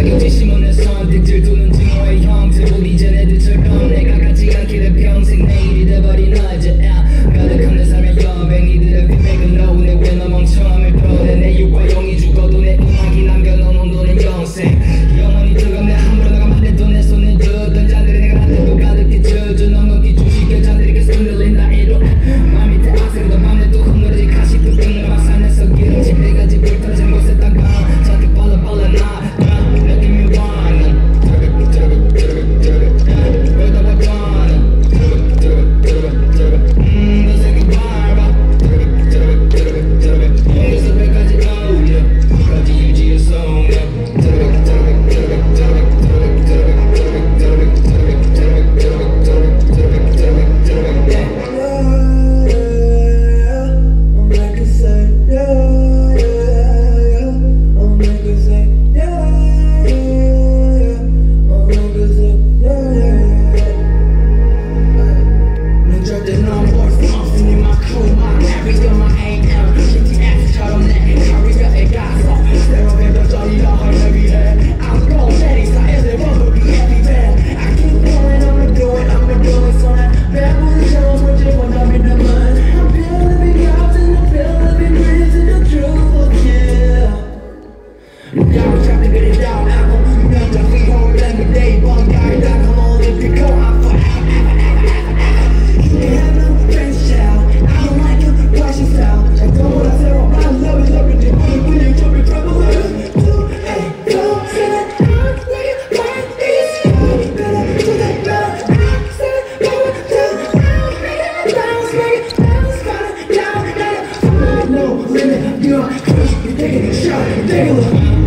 자격지심은 내 선택 질투는 증오의 형태 보기 전 애들처럼 내가 갖지 않기를 평생 내일이 돼버린 어제 가득한 내 삶의 여백 니들의 피백은 no 내 외너 멍청함을 표현해 내 육과 영이 죽어도 내 음악이 남겨놓은 돈은 영생 영원히 뜨거운 내 함부로 너가 만들던 내 손에 줬던 잔들이 내가 나한테도 가득히 젖어 넉넉히 주식해 잔들에게 흔들린다 이로 맘 밑에 악셀도 밤에도 흐느러지 가식도 뜬을 박산에서 기름진 배가지 불 떨어진 곳에 다가 잔뜩 빨라 나 느낌이 와 난 거기다 봐봐 난 너 새끼 밟아 여기서 배까지 어울려 끝까지 유지의 성령 No limit, you're taking a shot, take a look.